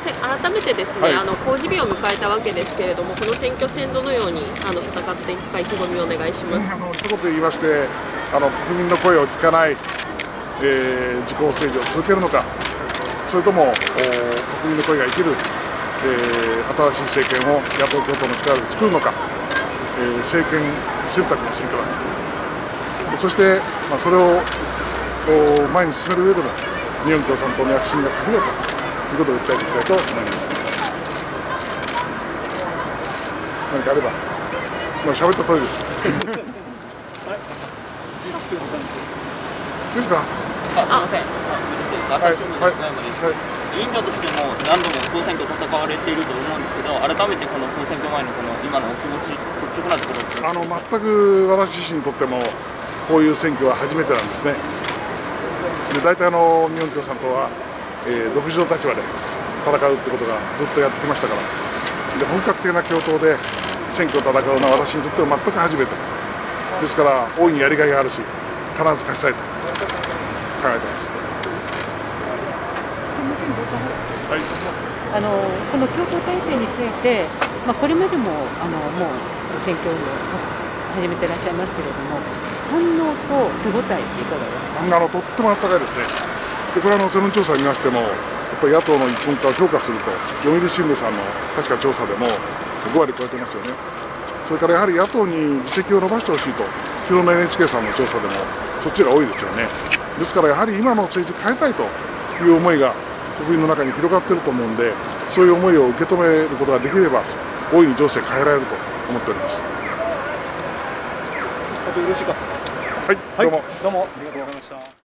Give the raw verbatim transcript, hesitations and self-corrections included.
せ改めてですね、はい、あの公示日を迎えたわけですけれども、この選挙戦、どのようにあの戦っていくか、意気込みをお願いします。 あの一言言いまして、あの国民の声を聞かない、えー、自公政治を続けるのか、それとも国民の声が生きる、えー、新しい政権を野党共闘の力で作るのか、えー、政権選択の選挙だ。そして、まあ、それを前に進める上でも、日本共産党の躍進が鍵だということを訴えていきたいと思います。何かあれば、まあ、喋った通りです。ですか。 あ、すみません。朝日新聞の横山です。委員長としても何度も総選挙を戦われていると思うんですけど、改めてこの総選挙前のこの今のお気持ち、率直なところ。 あの全く私自身にとってもこういう選挙は初めてなんですね。で大体あの日本共産党は、えー、独自の立場で戦うってことがずっとやってきましたから、で本格的な共闘で選挙を戦うのは私にとっては全く初めてですから、大いにやりがいがあるし、必ず勝ちたいと考えています。 はい、あのその共闘体制について、まあ、これまでもあのもう選挙を始めていらっしゃいますけれども、反応と手応えいかがですか。 あのとっても温かいですね。でこれはあの世論調査を見ましても、やっぱり野党の一本化を評価すると、読売新聞さんの確か調査でもご割超えてますよね。それからやはり野党に議席を伸ばしてほしいと、昨日の エヌエイチケー さんの調査でもそっちが多いですよね。ですからやはり今の政治を変えたいという思いが国民の中に広がっていると思うんで、そういう思いを受け止めることができれば、大いに情勢変えられると思っております。 あとよろしいか。 はい、どうも、 どうもありがとうございました。